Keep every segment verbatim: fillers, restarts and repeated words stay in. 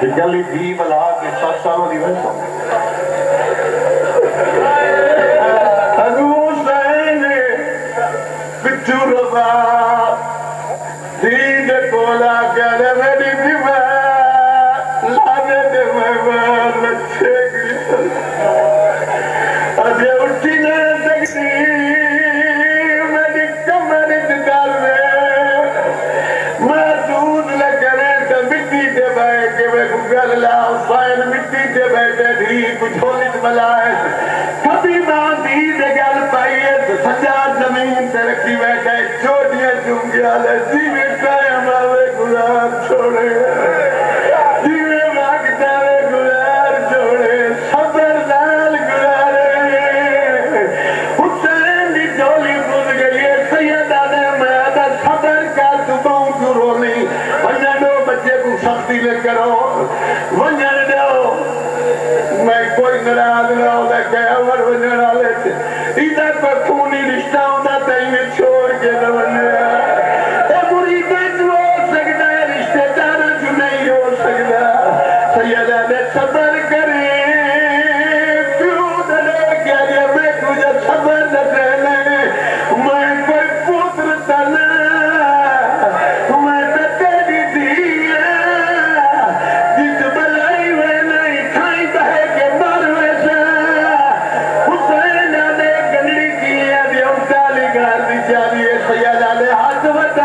جلی بھی بلا کے سات سالوں دی ویسا حسین پچھو رضا دید کولا کہنے میری بھی میں لانے دے میں بار لچھے گئی اجھے اٹھی نہ سکتی میری کمر اتدال میں میں دودھ لگنے تو مٹی دے بھائی کہ میں گل لا حسین مٹی دے بیٹھے دھی کچھ ہولیت ملائے کبھی ماں دید گل پائیے تو سجاد زمین سے رکھی بیٹھے چھوٹیاں چونگیا لے جیوے قائم آوے گزار چھوڑے جیوے مانگتا وے گزار چھوڑے صبر نال گزارے حسین دی جولی بھول گئی ہے سیدہ نے میں آدھا صبر کا دباؤں جو رونی ونجا دو بچے کو سختی لے کرو ونجا دو میں کوئی نراز نہ ہو دے کہ عمر ونجا نہ لیتے ادھر پر خونی رشتہ ہوتا تیمیں چھوڑ کے نہ ونجا اے مریدیں جو ہو سکتا ہے رشتہ دارا جو نہیں ہو سکتا سیدہ نے صبر کرے پیو دلے کیا گیا میں تجھے صبر نہ کرنے میں کوئی پوتر تنا میں نہ تیری دیا جس بلائی میں نہیں کھائی بہے کے مر ویسا حسین نے گنڈی کی ہے بھی ہم تالی گھر دی جاری ہے سیدہ نے ہاتھ بتا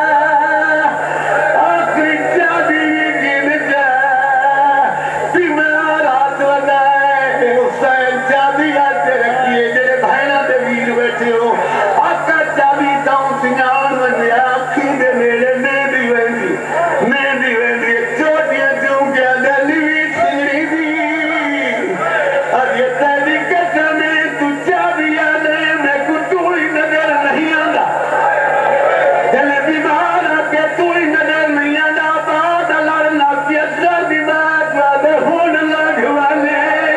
آخری چابی گن جا بیمار ہاتھ بتا ہے حسین چابی آتے رکھیے جنہیں بھائنہ دے ویر بیٹھے ہو آقا چابی تاؤں سنگان بن گیا آخی دے میرے نیدی ویندی نیدی ویندی چوٹیاں چون کے اندر لیوی سنگری دی اور یہ تیری قسم ہے تو چابی آنے میں کو تو ہی نظر نہیں آندا جلے بیمار آکے تو ہی نظر نہیں آندا بات اللہ نافی اثر بیمار وعدے ہون لگ والے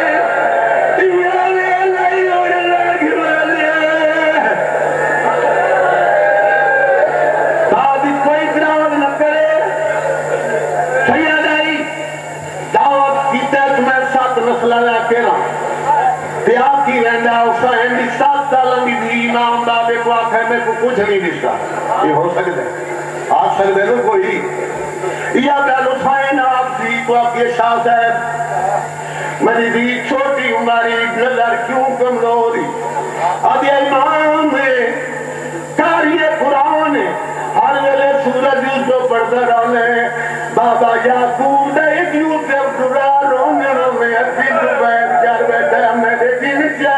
یارے لئی ہون لگ والے ساتھ کوئی دراز نہ کرے سیدائی دعوت کی تیت میں سات نسلہ نے اکیلا پیا کی رہندا حسین دی سات سالوں دی دی امام بابے کو آکھے میں کو کچھ نہیں دشتا یہ ہو سکتے آج سکتے نا کوئی یا بیل حسین آپ دی کو آپ یہ شاہ صاحب میری دی چھوٹی عمری نظر کیوں کمزوری آدھی امام ہے کاری قرآن ہے ہر ویلے سورج اس کو پڑھتا رہنے بابا یعقوب دے ایک یوسف ڈرا رونے رونے اپنی دوبین کر بیٹھے ہمیں دیکھی نچا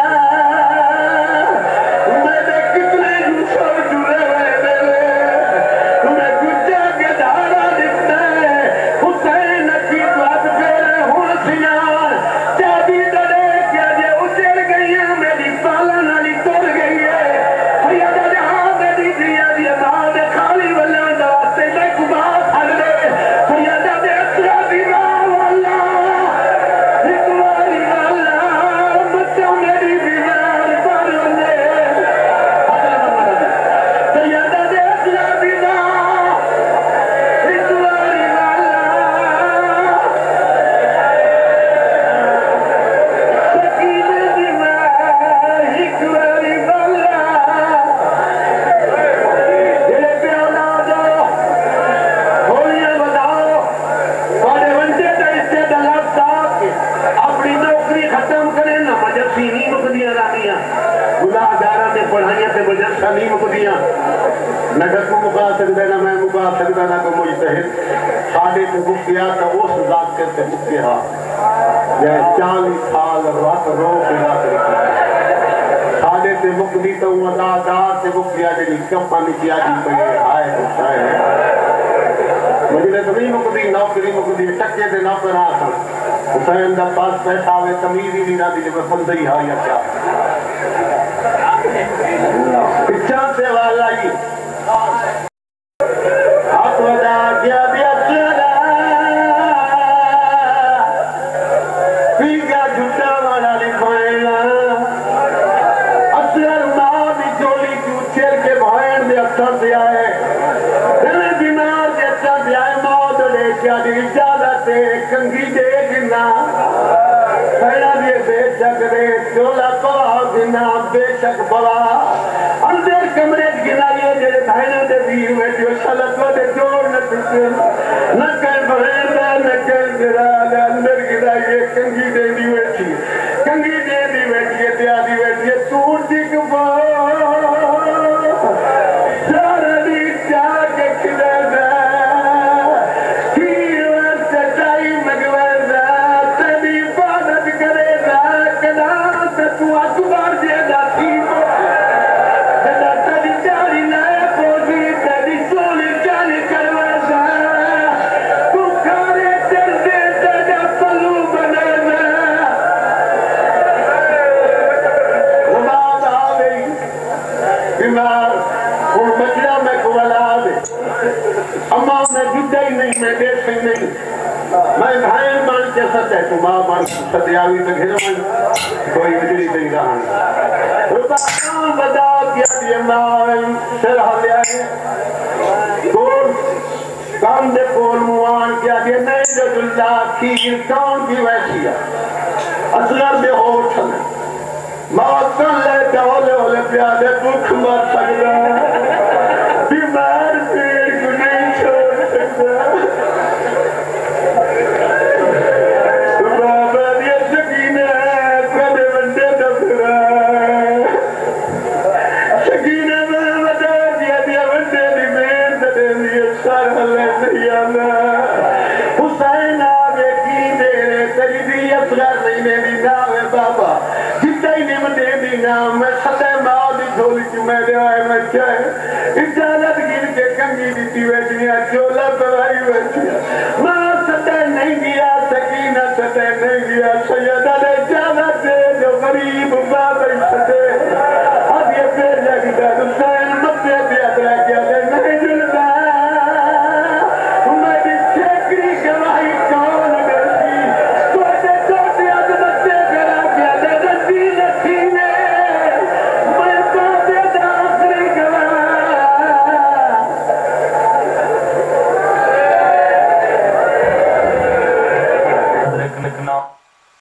میں نے کتنے یوسف ڈرے ہوئے دلے تمہیں گجا کے دھارا دکھتا ہے حسین کی بات پھیرے ہون سیار چابی دلے کیا جے اچھڑ گئی ہے میری پالن علی تر گئی ہے حیادہ جہاں میری دیا دیا بعد خالی والا دواستے میں کبات حل دے حیادہ دے اچھا دینا والا اکواری والا بچہ میری بیمار پر لے حیادہ دے اچھا دینا اکواری والا سکین بیمار اکواری والا جلے پہ اولادو ہولیاں بتاؤ بڑے ونجے تا اسے دلاب صاحب کے اپنی نوکری ختم کریں نا مجلسی نہیں مقدیاں راکیاں گناہ دارہ نے پڑھائیاں سے مجلسہ نہیں مقدیاں نگر کو مقا سکتے نا میں مقا سکتا نا کو مجتہد ساڑھے سے مقیا کا اس ذات کرتے مقیا جائے چالیس سال رات رو کے رات رکھا ساڑھے سے مقدی تو ادا دار سے مقیا جنہی کپا نکیا جی پہے آئے حسین مجھے تو نہیں مقدی نوکری مقدی ٹکے دے نوکر آسان حسین دا پاس پیسہ آوے تمیر ہی نہیں رہتی جب بندی ہاں یا کیا پچھان سے والا ہی ہاتھ ودا کیا دیا چلا پیگا جھٹا والا لکھوائنا اصغر ماں بھی جولی کیوں چھر کے بھائن دے اثر سے آئے دل بیمار دے اثر سے آئے موت لے کیا دی اجازت ہے کنگی دے گنا بھیڑا دے بے شک دے چولا پوا گنا بے شک پوا اندر کمرے گنا یہ جڑے بھائنا دے ویر میں جو شلط و دے جوڑ نہ تکن نہ کہیں بھیر دا نہ کہیں درا دا اندر گنا یہ کنگی دے دی بیٹھی کنگی دے دی بیٹھی ہے دیا دی بیٹھی ہے سوٹ دی کفا سارا دی چاہ کے کھلے دا تو اکبر دے دا تھی جدا تری چاری نائے پوزی تری سولی چاری کروے دا تو کھارے تر دے تجا پلو بنے دا اماد آوئی بیمار اور بچیا میں کولا دے اما میں جدہ ہی نہیں میں دیکھ ہی نہیں میں بھائن مان کے سچ ہے تو ماں مان ستیاوی تک ہی رمان کوئی بجلی نہیں رہا ربا بدا کیا دیئے مائن سر حالیا ہے کون کام دے کون موان کیا دیئے نیجد اللہ کھیر کون کی ویسی ہے اصغر بے ہوٹھ میں موت کن لے دولے ہولے پیادے بکھ مر سکتا بیمار پیر کو نہیں چھوڑ سکتا حسین آگے کی دے تری بھی اصغر نہیں دے دی ناوے بابا جتہ ہی نہیں دے دی ناو میں ستے ماں دی جھولی کی میں دے آئے میں چاہے اجازت گر کے کنگی دیتی بیٹھنیا چولا پرائی بیٹھنیا ماں ستے نہیں گیا سکینہ ستے نہیں گیا سیدہ دے اجازت دے جو غریب